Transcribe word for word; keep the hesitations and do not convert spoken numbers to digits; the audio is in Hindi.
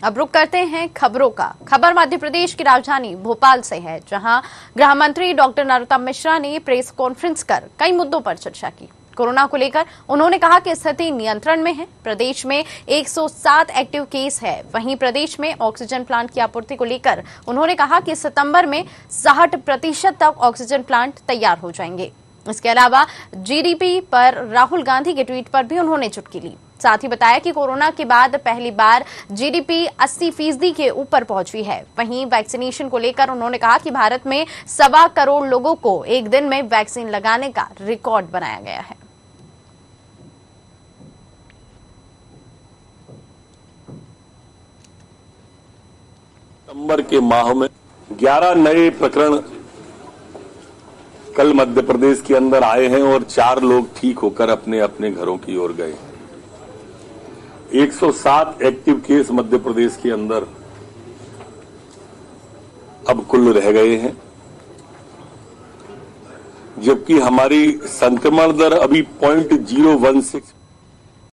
अब रुक करते हैं खबरों का। खबर मध्य प्रदेश की राजधानी भोपाल से है, जहां गृह मंत्री डॉक्टर नरोत्तम मिश्रा ने प्रेस कॉन्फ्रेंस कर कई मुद्दों पर चर्चा की। कोरोना को लेकर उन्होंने कहा कि स्थिति नियंत्रण में है। प्रदेश में एक सौ सात एक्टिव केस है। वहीं प्रदेश में ऑक्सीजन प्लांट की आपूर्ति को लेकर उन्होंने कहा कि सितंबर में साठ प्रतिशत तक ऑक्सीजन प्लांट तैयार हो जाएंगे। इसके अलावा जीडीपी पर राहुल गांधी के ट्वीट पर भी उन्होंने चुटकी ली। साथ ही बताया कि कोरोना के बाद पहली बार जीडीपी अस्सी फीसदी के ऊपर पहुंची है। वहीं वैक्सीनेशन को लेकर उन्होंने कहा कि भारत में सवा करोड़ लोगों को एक दिन में वैक्सीन लगाने का रिकॉर्ड बनाया गया है। सितंबर के माह में ग्यारह नए प्रकरण कल मध्य प्रदेश के अंदर आए हैं और चार लोग ठीक होकर अपने अपने घरों की ओर गए। एक सौ सात एक्टिव केस मध्य प्रदेश के अंदर अब कुल रह गए हैं, जबकि हमारी संक्रमण दर अभी पॉइंट जीरो वन सिक्स